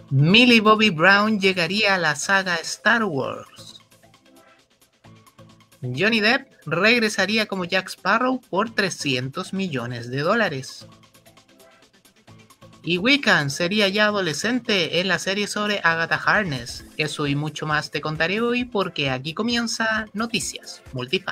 Millie Bobby Brown llegaría a la saga Star Wars. Johnny Depp regresaría como Jack Sparrow por $300 millones. Y Wiccan sería ya adolescente en la serie sobre Agatha Harkness. Eso y mucho más te contaré hoy porque aquí comienza Noticias Multifan.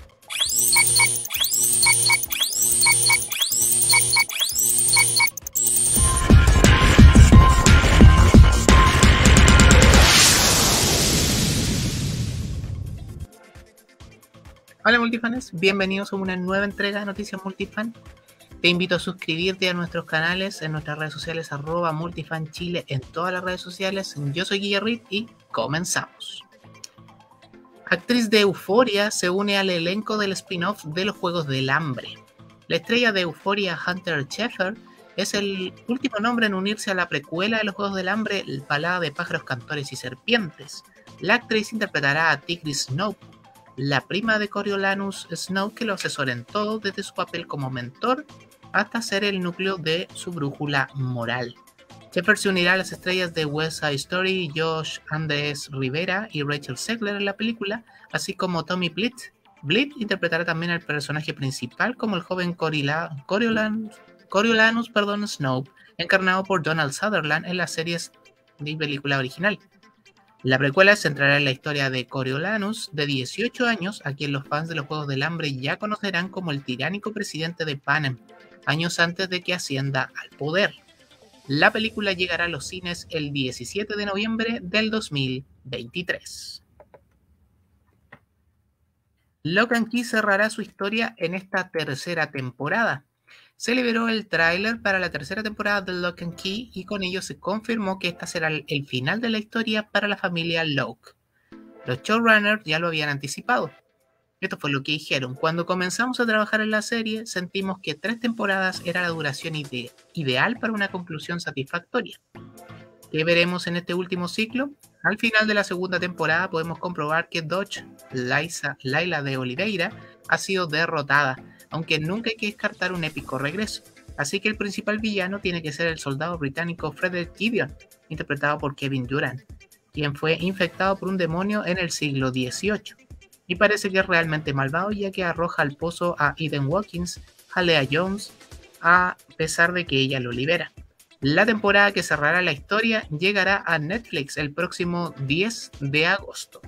Hola Multifans, bienvenidos a una nueva entrega de Noticias Multifan. Te invito a suscribirte a nuestros canales en nuestras redes sociales @multifanchile en todas las redes sociales. Yo soy Guillerrit y comenzamos. Actriz de Euphoria se une al elenco del spin-off de los Juegos del Hambre. La estrella de Euphoria, Hunter Schafer, es el último nombre en unirse a la precuela de los Juegos del Hambre, Balada de pájaros, cantores y serpientes. La actriz interpretará a Tigris Snoke, la prima de Coriolanus Snoke, que lo asesora en todo, desde su papel como mentor hasta ser el núcleo de su brújula moral. Schafer se unirá a las estrellas de West Side Story, Josh Andrés Rivera y Rachel Zegler en la película, así como Tommy Blitt. Blitt interpretará también al personaje principal como el joven Coriolanus Snoke, encarnado por Donald Sutherland en las series de película original. La precuela se centrará en la historia de Coriolanus, de 18 años, a quien los fans de los Juegos del Hambre ya conocerán como el tiránico presidente de Panem, años antes de que ascienda al poder. La película llegará a los cines el 17 de noviembre del 2023. Lock and Key cerrará su historia en esta tercera temporada. Se liberó el tráiler para la tercera temporada de Lock and Key y con ello se confirmó que esta será el final de la historia para la familia Locke. Los showrunners ya lo habían anticipado. Esto fue lo que dijeron: cuando comenzamos a trabajar en la serie, sentimos que 3 temporadas era la duración ideal para una conclusión satisfactoria. ¿Qué veremos en este último ciclo? Al final de la segunda temporada podemos comprobar que Dodge, Laila de Oliveira, ha sido derrotada, aunque nunca hay que descartar un épico regreso. Así que el principal villano tiene que ser el soldado británico Frederick Gideon, interpretado por Kevin Durant, quien fue infectado por un demonio en el siglo XVIII. Y parece que es realmente malvado, ya que arroja al pozo a Eden Watkins, a Lea Jones, a pesar de que ella lo libera. La temporada que cerrará la historia llegará a Netflix el próximo 10 de agosto.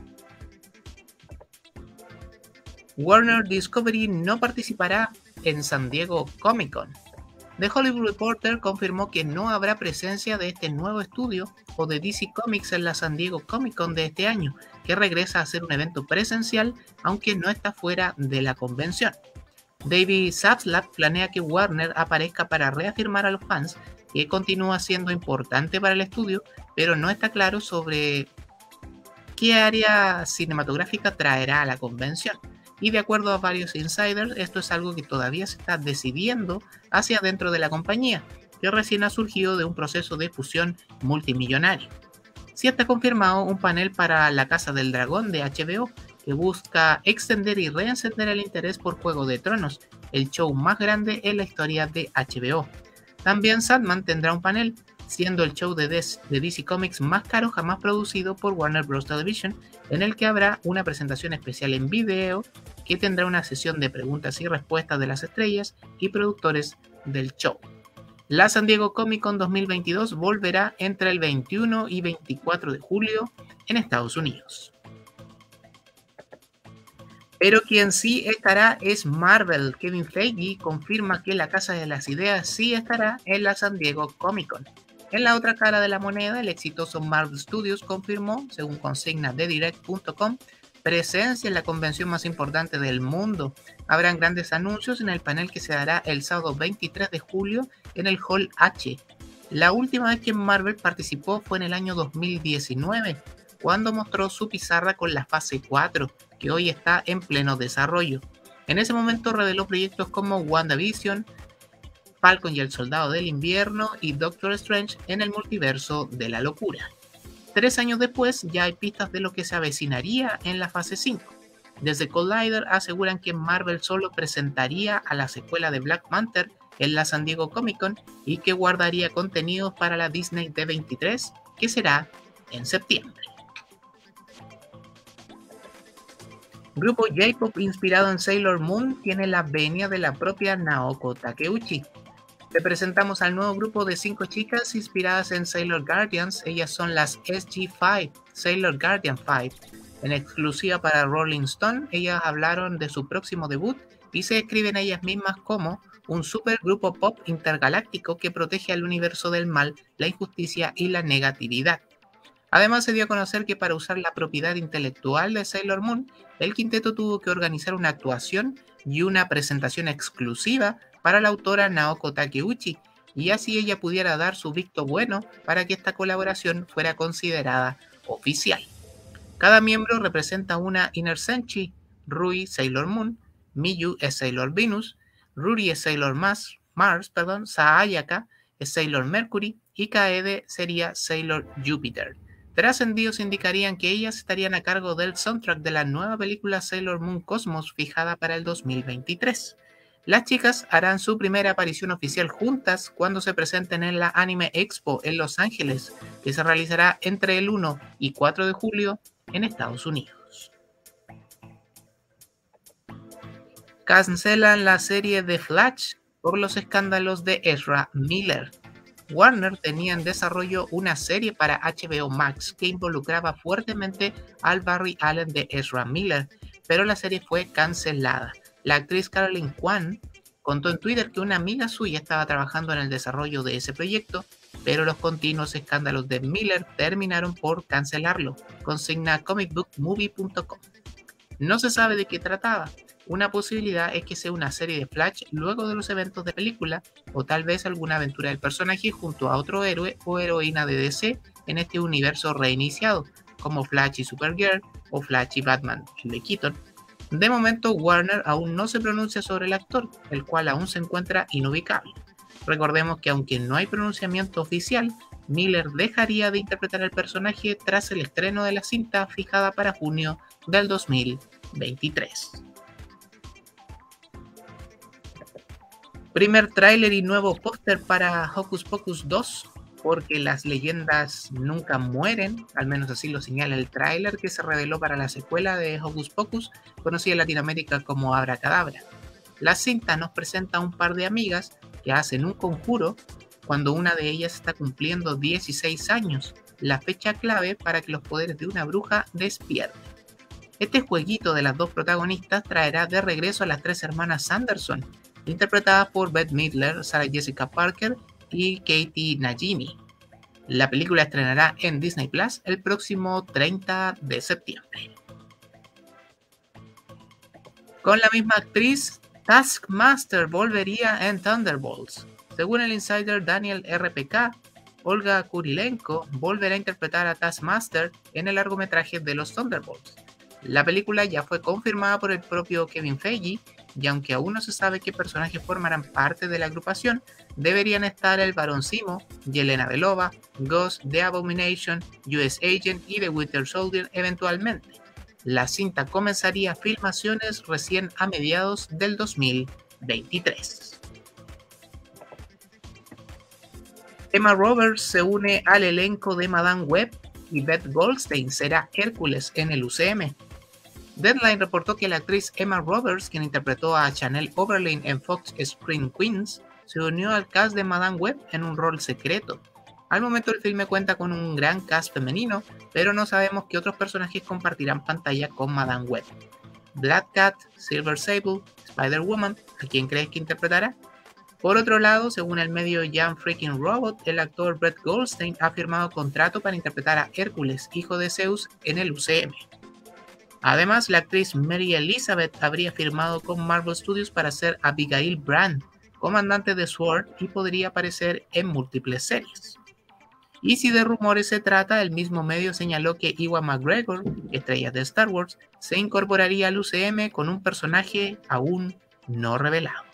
Warner Discovery no participará en San Diego Comic Con. The Hollywood Reporter confirmó que no habrá presencia de este nuevo estudio o de DC Comics en la San Diego Comic Con de este año, que regresa a ser un evento presencial, aunque no está fuera de la convención. David Zaslav planea que Warner aparezca para reafirmar a los fans que continúa siendo importante para el estudio, pero no está claro sobre qué área cinematográfica traerá a la convención. Y de acuerdo a varios insiders, esto es algo que todavía se está decidiendo hacia dentro de la compañía, que recién ha surgido de un proceso de fusión multimillonario. Sí está confirmado un panel para La Casa del Dragón de HBO, que busca extender y reencender el interés por Juego de Tronos, el show más grande en la historia de HBO. También Sandman tendrá un panel, siendo el show de DC Comics más caro jamás producido por Warner Bros. Television, en el que habrá una presentación especial en video que tendrá una sesión de preguntas y respuestas de las estrellas y productores del show. La San Diego Comic Con 2022 volverá entre el 21 y 24 de julio en Estados Unidos. Pero quien sí estará es Marvel. Kevin Feige confirma que la Casa de las Ideas sí estará en la San Diego Comic Con. En la otra cara de la moneda, el exitoso Marvel Studios confirmó, según consigna de Direct.com, presencia en la convención más importante del mundo. Habrán grandes anuncios en el panel que se dará el sábado 23 de julio en el Hall H. La última vez que Marvel participó fue en el año 2019, cuando mostró su pizarra con la fase 4, que hoy está en pleno desarrollo. En ese momento reveló proyectos como WandaVision, Falcon y el Soldado del Invierno y Doctor Strange en el multiverso de la locura. 3 años después ya hay pistas de lo que se avecinaría en la fase 5. Desde Collider aseguran que Marvel solo presentaría a la secuela de Black Panther en la San Diego Comic Con y que guardaría contenidos para la Disney D23 que será en septiembre. Grupo J-Pop inspirado en Sailor Moon tiene la venia de la propia Naoko Takeuchi. Te presentamos al nuevo grupo de 5 chicas inspiradas en Sailor Guardians. Ellas son las SG5, Sailor Guardian 5. En exclusiva para Rolling Stone, ellas hablaron de su próximo debut y se describen a ellas mismas como un supergrupo pop intergaláctico que protege al universo del mal, la injusticia y la negatividad. Además, se dio a conocer que para usar la propiedad intelectual de Sailor Moon, el quinteto tuvo que organizar una actuación y una presentación exclusiva para la autora Naoko Takeuchi, y así ella pudiera dar su visto bueno para que esta colaboración fuera considerada oficial. Cada miembro representa una Inner Senshi. Rui, Sailor Moon; Miyu es Sailor Venus; Ruri es Sailor Mars, Sayaka es Sailor Mercury y Kaede sería Sailor Jupiter. Trascendidos indicarían que ellas estarían a cargo del soundtrack de la nueva película Sailor Moon Cosmos fijada para el 2023. Las chicas harán su primera aparición oficial juntas cuando se presenten en la Anime Expo en Los Ángeles, que se realizará entre el 1 y 4 de julio en Estados Unidos. Cancelan la serie The Flash por los escándalos de Ezra Miller. Warner tenía en desarrollo una serie para HBO Max que involucraba fuertemente al Barry Allen de Ezra Miller, pero la serie fue cancelada. La actriz Caroline Kwan contó en Twitter que una amiga suya estaba trabajando en el desarrollo de ese proyecto, pero los continuos escándalos de Miller terminaron por cancelarlo, consigna comicbookmovie.com. No se sabe de qué trataba. Una posibilidad es que sea una serie de Flash luego de los eventos de película, o tal vez alguna aventura del personaje junto a otro héroe o heroína de DC en este universo reiniciado, como Flash y Supergirl o Flash y Batman y de Keaton. De momento, Warner aún no se pronuncia sobre el actor, el cual aún se encuentra inubicable. Recordemos que aunque no hay pronunciamiento oficial, Miller dejaría de interpretar el personaje tras el estreno de la cinta fijada para junio del 2023. Primer tráiler y nuevo póster para Hocus Pocus 2, porque las leyendas nunca mueren, al menos así lo señala el tráiler que se reveló para la secuela de Hocus Pocus, conocida en Latinoamérica como Abracadabra. La cinta nos presenta a un par de amigas que hacen un conjuro cuando una de ellas está cumpliendo 16 años, la fecha clave para que los poderes de una bruja despierten. Este jueguito de las dos protagonistas traerá de regreso a las 3 hermanas Sanderson, interpretadas por Bette Midler, Sarah Jessica Parker y Katie Najimy. La película estrenará en Disney Plus el próximo 30 de septiembre. Con la misma actriz, Taskmaster volvería en Thunderbolts. Según el insider Daniel RPK, Olga Kurilenko volverá a interpretar a Taskmaster en el largometraje de los Thunderbolts. La película ya fue confirmada por el propio Kevin Feige, y aunque aún no se sabe qué personajes formarán parte de la agrupación, deberían estar el Barón Zemo, Yelena Belova, Ghost, The Abomination, US Agent y The Winter Soldier eventualmente. La cinta comenzaría filmaciones recién a mediados del 2023. Emma Roberts se une al elenco de Madame Web y Beth Goldstein será Hércules en el UCM. Deadline reportó que la actriz Emma Roberts, quien interpretó a Chanel Oberlin en Fox Screen Queens, se unió al cast de Madame Web en un rol secreto. Al momento el filme cuenta con un gran cast femenino, pero no sabemos qué otros personajes compartirán pantalla con Madame Web. Black Cat, Silver Sable, Spider-Woman, ¿a quién crees que interpretará? Por otro lado, según el medio Young Freaking Robot, el actor Brett Goldstein ha firmado contrato para interpretar a Hércules, hijo de Zeus, en el UCM. Además, la actriz Mary Elizabeth habría firmado con Marvel Studios para ser Abigail Brand, comandante de SWORD, y podría aparecer en múltiples series. Y si de rumores se trata, el mismo medio señaló que Ewan McGregor, estrella de Star Wars, se incorporaría al UCM con un personaje aún no revelado.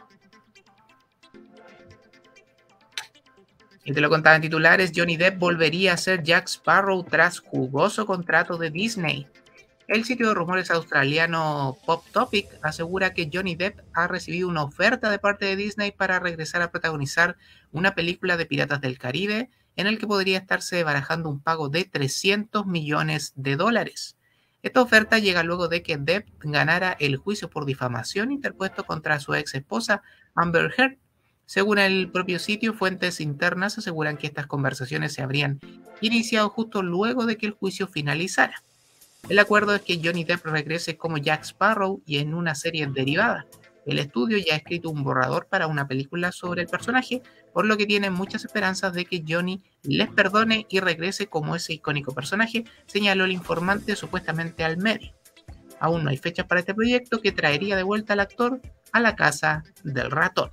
Y te lo contaba en titulares, Johnny Depp volvería a ser Jack Sparrow tras jugoso contrato de Disney. El sitio de rumores australiano Pop Topic asegura que Johnny Depp ha recibido una oferta de parte de Disney para regresar a protagonizar una película de Piratas del Caribe en el que podría estarse barajando un pago de $300 millones. Esta oferta llega luego de que Depp ganara el juicio por difamación interpuesto contra su ex esposa Amber Heard. Según el propio sitio, fuentes internas aseguran que estas conversaciones se habrían iniciado justo luego de que el juicio finalizara. El acuerdo es que Johnny Depp regrese como Jack Sparrow y en una serie derivada. El estudio ya ha escrito un borrador para una película sobre el personaje, por lo que tienen muchas esperanzas de que Johnny les perdone y regrese como ese icónico personaje, señaló el informante supuestamente al medio. Aún no hay fechas para este proyecto que traería de vuelta al actor a la casa del ratón.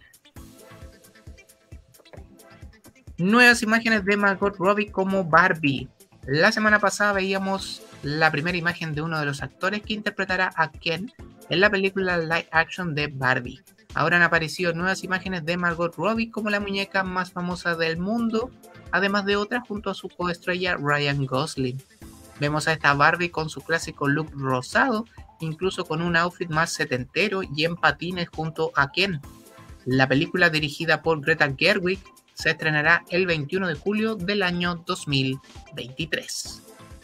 Nuevas imágenes de Margot Robbie como Barbie. La semana pasada veíamos la primera imagen de uno de los actores que interpretará a Ken en la película live action de Barbie. Ahora han aparecido nuevas imágenes de Margot Robbie como la muñeca más famosa del mundo, además de otras junto a su coestrella Ryan Gosling. Vemos a esta Barbie con su clásico look rosado, incluso con un outfit más setentero y en patines junto a Ken. La película, dirigida por Greta Gerwig, se estrenará el 21 de julio del año 2023.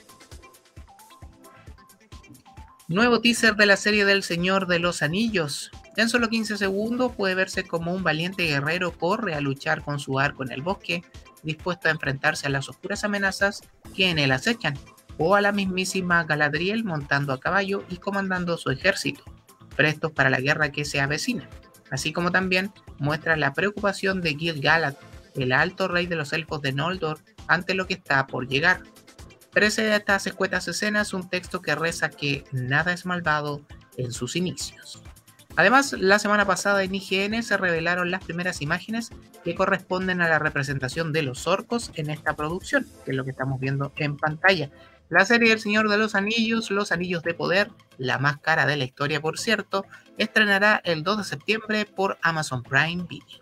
Nuevo teaser de la serie del Señor de los Anillos. En solo 15 segundos puede verse como un valiente guerrero corre a luchar con su arco en el bosque, dispuesto a enfrentarse a las oscuras amenazas que en él acechan, o a la mismísima Galadriel montando a caballo y comandando su ejército, prestos para la guerra que se avecina, así como también muestra la preocupación de Gil-galad, el alto rey de los elfos de Noldor, ante lo que está por llegar. Precede a estas escuetas escenas un texto que reza que nada es malvado en sus inicios. Además, la semana pasada en IGN se revelaron las primeras imágenes que corresponden a la representación de los orcos en esta producción, que es lo que estamos viendo en pantalla. La serie del Señor de los Anillos, Los Anillos de Poder, la más cara de la historia por cierto, estrenará el 2 de septiembre por Amazon Prime Video.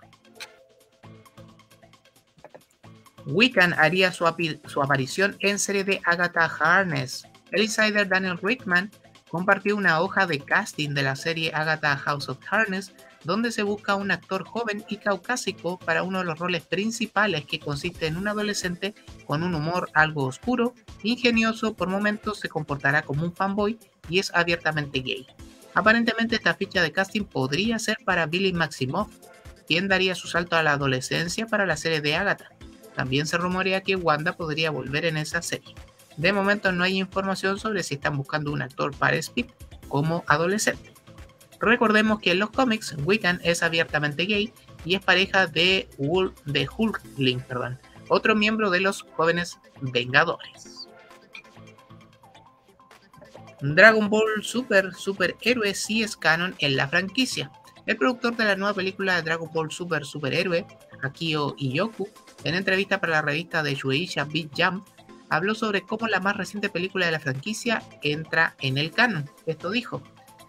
Wiccan haría su aparición en serie de Agatha Harkness. El insider Daniel Rickman compartió una hoja de casting de la serie Agatha House of Harkness, donde se busca un actor joven y caucásico para uno de los roles principales, que consiste en un adolescente con un humor algo oscuro, ingenioso, por momentos se comportará como un fanboy y es abiertamente gay. Aparentemente esta ficha de casting podría ser para Billy Maximoff, quien daría su salto a la adolescencia para la serie de Agatha. También se rumorea que Wanda podría volver en esa serie. De momento no hay información sobre si están buscando un actor para Speed como adolescente. Recordemos que en los cómics Wiccan es abiertamente gay y es pareja de Hulkling, otro miembro de los Jóvenes Vengadores. Dragon Ball Superhéroe sí es canon en la franquicia. El productor de la nueva película de Dragon Ball Superhéroe, Akio Iyoku, en entrevista para la revista de Shueisha Big Jump, habló sobre cómo la más reciente película de la franquicia entra en el canon. Esto dijo: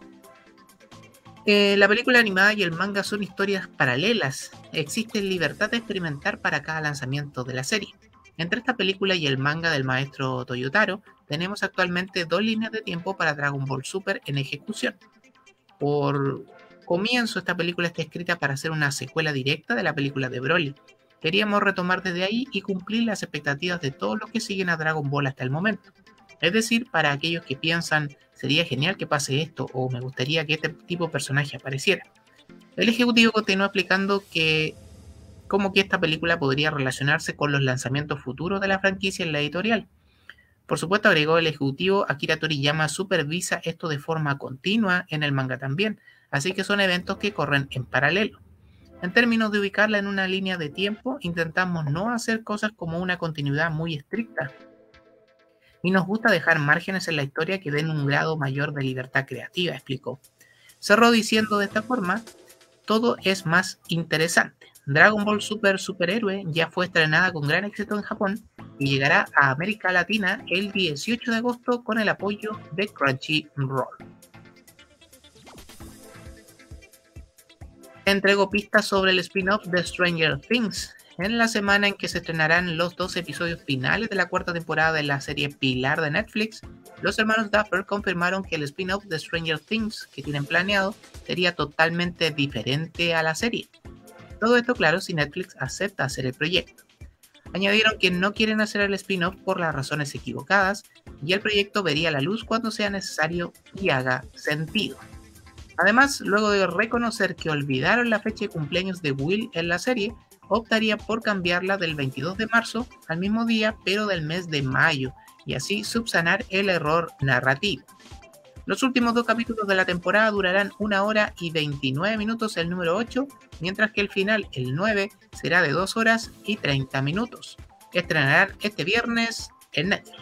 la película animada y el manga son historias paralelas. Existe libertad de experimentar para cada lanzamiento de la serie. Entre esta película y el manga del maestro Toyotaro, tenemos actualmente 2 líneas de tiempo para Dragon Ball Super en ejecución. Por comienzo, esta película está escrita para ser una secuela directa de la película de Broly. Queríamos retomar desde ahí y cumplir las expectativas de todos los que siguen a Dragon Ball hasta el momento. Es decir, para aquellos que piensan, sería genial que pase esto o me gustaría que este tipo de personaje apareciera. El ejecutivo continuó explicando cómo que esta película podría relacionarse con los lanzamientos futuros de la franquicia en la editorial. Por supuesto, agregó el ejecutivo, Akira Toriyama supervisa esto de forma continua en el manga también, así que son eventos que corren en paralelo. En términos de ubicarla en una línea de tiempo, intentamos no hacer cosas como una continuidad muy estricta. Y nos gusta dejar márgenes en la historia que den un grado mayor de libertad creativa, explicó. Cerró diciendo de esta forma: todo es más interesante. Dragon Ball Superhéroe ya fue estrenada con gran éxito en Japón y llegará a América Latina el 18 de agosto con el apoyo de Crunchyroll. Entregó pistas sobre el spin-off de Stranger Things. En la semana en que se estrenarán los 2 episodios finales de la cuarta temporada de la serie Pilar de Netflix, los hermanos Duffer confirmaron que el spin-off de Stranger Things que tienen planeado sería totalmente diferente a la serie. Todo esto, claro, si Netflix acepta hacer el proyecto. Añadieron que no quieren hacer el spin-off por las razones equivocadas y el proyecto vería la luz cuando sea necesario y haga sentido. Además, luego de reconocer que olvidaron la fecha de cumpleaños de Will en la serie, optaría por cambiarla del 22 de marzo al mismo día, pero del mes de mayo, y así subsanar el error narrativo. Los últimos 2 capítulos de la temporada durarán 1 hora y 29 minutos el número 8, mientras que el final, el 9, será de 2 horas y 30 minutos. Estrenarán este viernes en Netflix.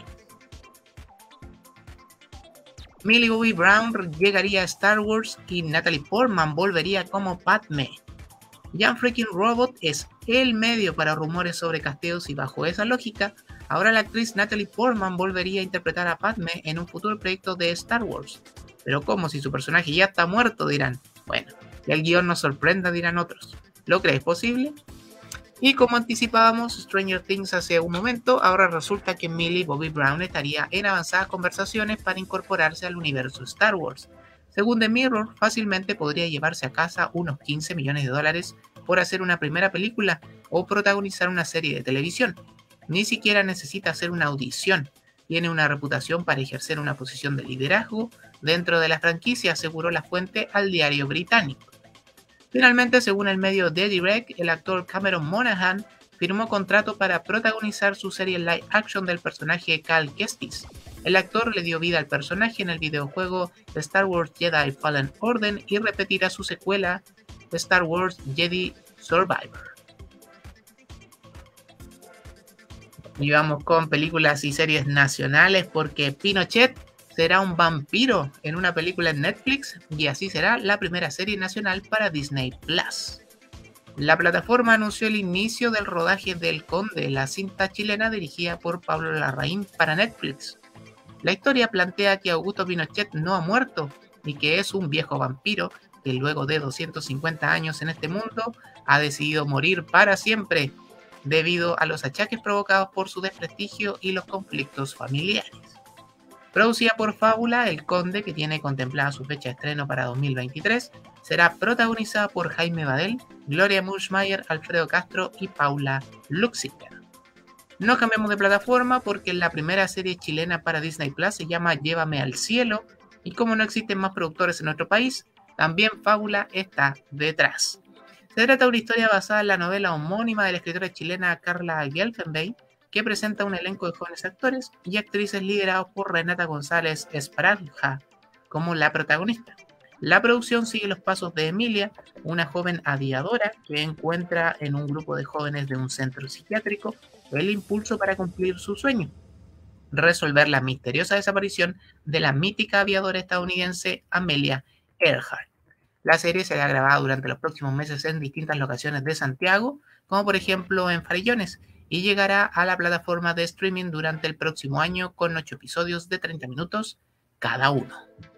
Millie Bobby Brown llegaría a Star Wars y Natalie Portman volvería como Padmé. Jan Freaking Robot es el medio para rumores sobre casteos y bajo esa lógica, ahora la actriz Natalie Portman volvería a interpretar a Padmé en un futuro proyecto de Star Wars. Pero como si su personaje ya está muerto, dirán. Bueno, que el guión nos sorprenda, dirán otros. ¿Lo crees posible? Y como anticipábamos Stranger Things hace un momento, ahora resulta que Millie Bobby Brown estaría en avanzadas conversaciones para incorporarse al universo Star Wars. Según The Mirror, fácilmente podría llevarse a casa unos $15 millones por hacer una primera película o protagonizar una serie de televisión. Ni siquiera necesita hacer una audición. Tiene una reputación para ejercer una posición de liderazgo dentro de la franquicia, aseguró la fuente al diario británico. Finalmente, según el medio The Direct, el actor Cameron Monaghan firmó contrato para protagonizar su serie live action del personaje Cal Kestis. El actor le dio vida al personaje en el videojuego Star Wars Jedi Fallen Order y repetirá su secuela Star Wars Jedi Survivor. Y vamos con películas y series nacionales porque Pinochet será un vampiro en una película en Netflix y así será la primera serie nacional para Disney Plus. La plataforma anunció el inicio del rodaje del Conde, la cinta chilena dirigida por Pablo Larraín para Netflix. La historia plantea que Augusto Pinochet no ha muerto y que es un viejo vampiro que luego de 250 años en este mundo ha decidido morir para siempre debido a los achaques provocados por su desprestigio y los conflictos familiares. Producida por Fábula, El Conde, que tiene contemplada su fecha de estreno para 2023, será protagonizada por Jaime Badel, Gloria Muschmeyer, Alfredo Castro y Paula Luxinger. No cambiamos de plataforma porque la primera serie chilena para Disney Plus se llama Llévame al cielo y como no existen más productores en nuestro país, también Fábula está detrás. Se trata de una historia basada en la novela homónima de la escritora chilena Carla Gelfenbein, que presenta un elenco de jóvenes actores y actrices liderados por Renata González Esparanja como la protagonista. La producción sigue los pasos de Emilia, una joven aviadora que encuentra en un grupo de jóvenes de un centro psiquiátrico el impulso para cumplir su sueño, resolver la misteriosa desaparición de la mítica aviadora estadounidense Amelia Earhart. La serie será grabada durante los próximos meses en distintas locaciones de Santiago, como por ejemplo en Farellones, y llegará a la plataforma de streaming durante el próximo año con 8 episodios de 30 minutos cada uno.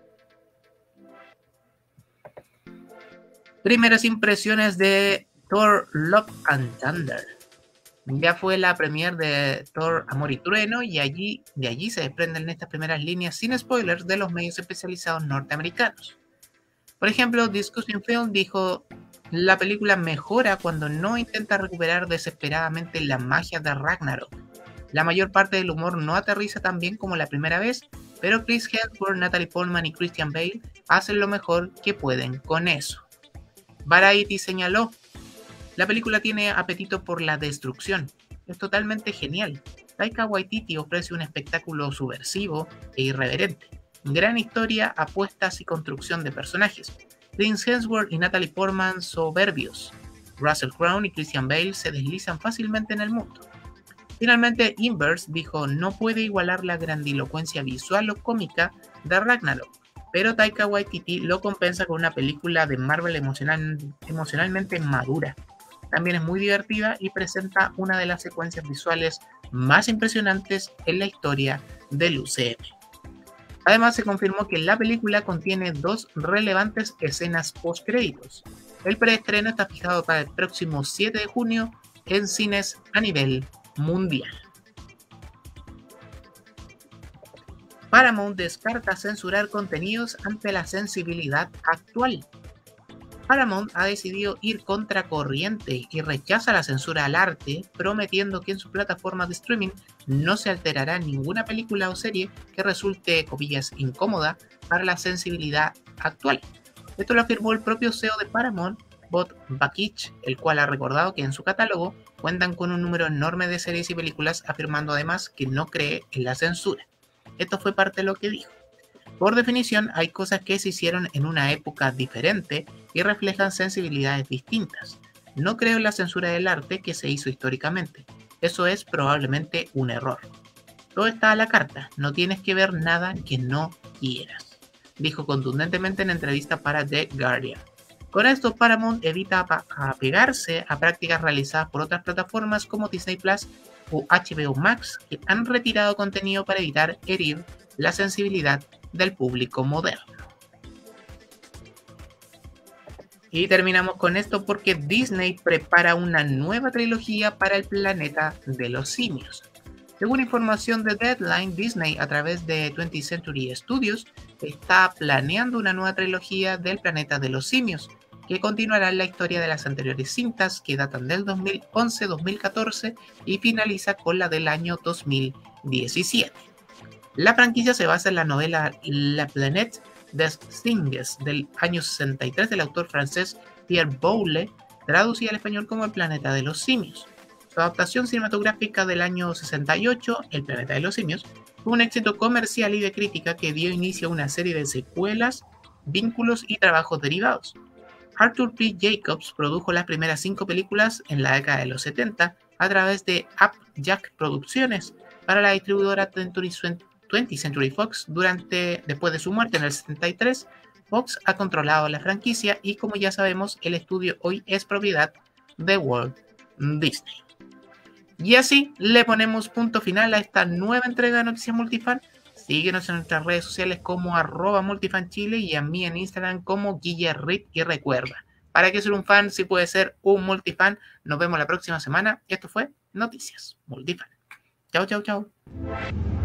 Primeras impresiones de Thor Love and Thunder. Ya fue la premiere de Thor Amor y Trueno y de allí se desprenden estas primeras líneas sin spoilers de los medios especializados norteamericanos. Por ejemplo, Discussing Film dijo: la película mejora cuando no intenta recuperar desesperadamente la magia de Ragnarok. La mayor parte del humor no aterriza tan bien como la primera vez, pero Chris Hemsworth, Natalie Portman y Christian Bale hacen lo mejor que pueden con eso. Variety señaló: la película tiene apetito por la destrucción. Es totalmente genial. Taika Waititi ofrece un espectáculo subversivo e irreverente. Gran historia, apuestas y construcción de personajes. Chris Hemsworth y Natalie Portman soberbios. Russell Crowe y Christian Bale se deslizan fácilmente en el mundo. Finalmente, Inverse dijo: no puede igualar la grandilocuencia visual o cómica de Ragnarok, pero Taika Waititi lo compensa con una película de Marvel emocionalmente madura. También es muy divertida y presenta una de las secuencias visuales más impresionantes en la historia del UCM. Además, se confirmó que la película contiene 2 relevantes escenas post-créditos. El preestreno está fijado para el próximo 7 de junio en cines a nivel mundial. Paramount descarta censurar contenidos ante la sensibilidad actual. Paramount ha decidido ir contracorriente y rechaza la censura al arte, prometiendo que en su plataforma de streaming no se alterará ninguna película o serie que resulte, comillas, incómoda para la sensibilidad actual. Esto lo afirmó el propio CEO de Paramount, Bob Bakic, el cual ha recordado que en su catálogo cuentan con un número enorme de series y películas, afirmando además que no cree en la censura. Esto fue parte de lo que dijo. Por definición, hay cosas que se hicieron en una época diferente y reflejan sensibilidades distintas. No creo en la censura del arte que se hizo históricamente. Eso es probablemente un error. Todo está a la carta, no tienes que ver nada que no quieras, dijo contundentemente en entrevista para The Guardian. Con esto, Paramount evita apegarse a prácticas realizadas por otras plataformas como Disney Plus o HBO Max, que han retirado contenido para evitar herir la sensibilidad del público moderno. Y terminamos con esto porque Disney prepara una nueva trilogía para el planeta de los simios. Según información de Deadline, Disney, a través de 20th Century Studios, está planeando una nueva trilogía del planeta de los simios, que continuará la historia de las anteriores cintas, que datan del 2011-2014 y finaliza con la del año 2017. La franquicia se basa en la novela La Planète des Singes del año 63 del autor francés Pierre Boulle, traducida al español como El planeta de los simios. Su adaptación cinematográfica del año 68, El planeta de los simios, fue un éxito comercial y de crítica que dio inicio a una serie de secuelas, vínculos y trabajos derivados. Arthur P. Jacobs produjo las primeras 5 películas en la década de los 70 a través de Upjack Producciones para la distribuidora 20th Century Fox. Después de su muerte en el 73, Fox ha controlado la franquicia y, como ya sabemos, el estudio hoy es propiedad de Walt Disney. Y así le ponemos punto final a esta nueva entrega de Noticias Multifan. Síguenos en nuestras redes sociales como @multifanchile y a mí en Instagram como GuillerRit. Y recuerda, ¿para qué ser un fan si puede ser un multifan? Nos vemos la próxima semana. Esto fue Noticias Multifan. Chao, chao, chao.